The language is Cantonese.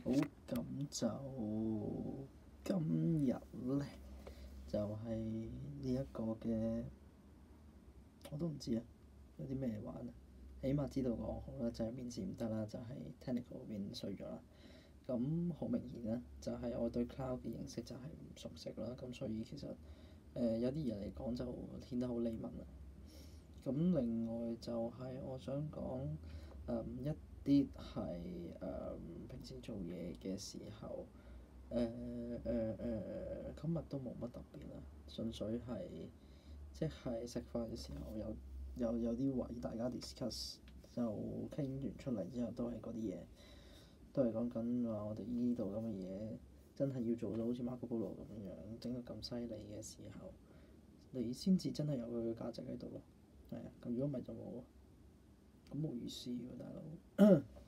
好，咁就今日咧，就係呢一個嘅，我都唔知啊，有啲咩玩啊？起碼知道個好啦，就係面試唔得啦，就係 technical 嗰邊衰咗啦。咁好明顯啦，就係我對 cloud 嘅認識就係唔熟悉啦，咁所以其實有啲嘢嚟講就顯得好 layman 啦。咁另外就係我想講一啲係平時做嘢嘅時候，今日都冇乜特別啦，純粹係即係食飯嘅時候有啲位大家 discuss 就傾完出嚟之後都係嗰啲嘢，都係講緊話我哋呢度咁嘅嘢真係要做到好似 Marco Polo 咁樣整到咁犀利嘅時候，你先至真係有佢嘅價值喺度咯。係啊，咁如果唔係就冇，咁冇意思喎，大佬。